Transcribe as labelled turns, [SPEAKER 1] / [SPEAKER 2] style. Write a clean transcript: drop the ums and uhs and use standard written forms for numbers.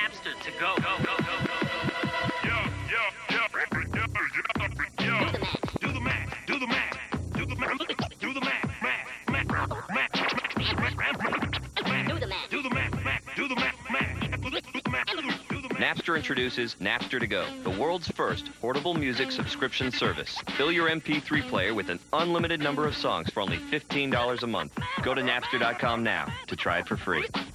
[SPEAKER 1] Napster to go.
[SPEAKER 2] Do the math. Do the math. Do the math. Do the math.
[SPEAKER 3] Napster introduces Napster to Go, the world's first portable music subscription service. Fill your MP3 player with an unlimited number of songs for only $15 a month. Go to Napster.com now to try it for free.